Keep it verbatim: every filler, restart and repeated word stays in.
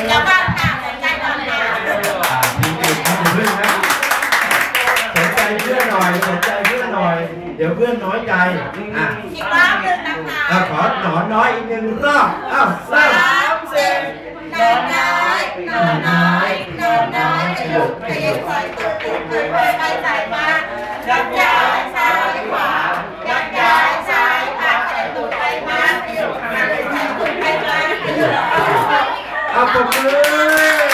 อย่าบ้างค่ะสนใจก่อนค่ะมีเด็กทำเพื่อนนะสนใจเพื่อนหน่อยสนใจเพื่อนหน่อยเดี๋ยวเพื่อนน้อยใจอ่ะอีกรอบหนึ่งนะคะขอหนอนน้อยอีกหนึ่งรอบอ้าวสามสิบนอนน้อยนอนน้อยนอนน้อยขยุกขยิบใส่ตัวติดติดไปไปใส่มายักย้ายซ้ายขวายักย้ายซ้ายขวาใส่ตัวไปมาขยุกใส่ตัวไปมาขยุกเอาปรบมือ